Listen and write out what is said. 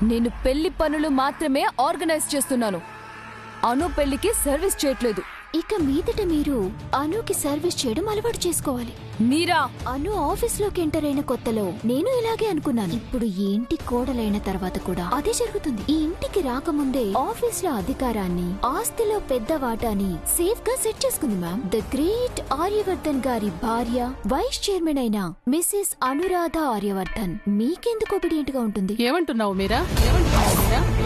నేను పెళ్లి పనులు మాత్రమే ఆర్గనైజ్ చేస్తున్నాను. అను పెళ్లికి సర్వీస్ చేయట్లేదు. ఇక మీదట మీరు అనుకి సర్వీస్ చేయడం అలవాటు చేసుకోవాలి. మీరా అను ఆఫీస్ లోకి ఎంటర్ అయిన కొత్తలో నేను ఇలాగే అనుకున్నాను. ఇప్పుడు ఈ ఇంటి కోడలైన తర్వాత కూడా అదే జరుగుతుంది. ఈ ఇంటికి రాకముందే ఆఫీస్ లో అధికారాన్ని, ఆస్తిలో పెద్ద వాటాని సేఫ్ గా సెట్ చేసుకుంది మ్యామ్. ద గ్రేట్ ఆర్యవర్ధన్ గారి భార్య, వైస్ చైర్మన్ అయిన మిసెస్ అనురాధ ఆర్యవర్ధన్ మీకెందుకు ఒబిడియంట్ గా ఉంటుంది? ఏమంటున్నావు మీరా?